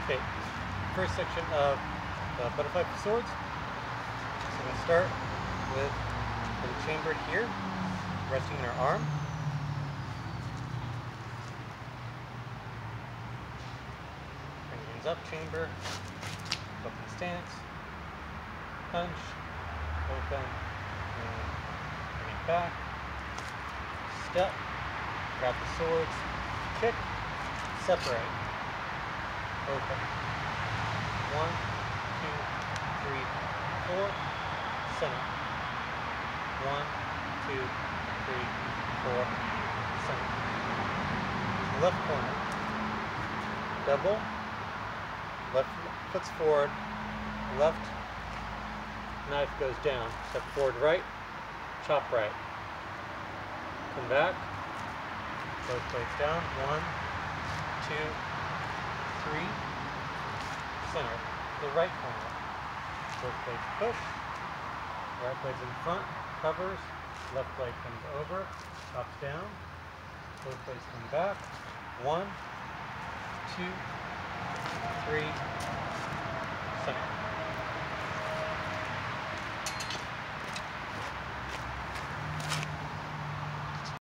Okay, first section of the butterfly swords. So we're going to start with them chambered here, resting in our arm. Bring hands up, chamber, open stance, punch, open, and bring it back, step, grab the swords, kick, separate, open, 1, 2, 3, 4, center, 1, 2, 3, 4, center, left corner, double, left foot's forward, left knife goes down, step forward right, chop right, come back, both blades down, 1, 2, 3, center, the right corner, both blades push, right blade's in front, covers, left blade comes over, chops down, both blades come back, 1, 2, 3,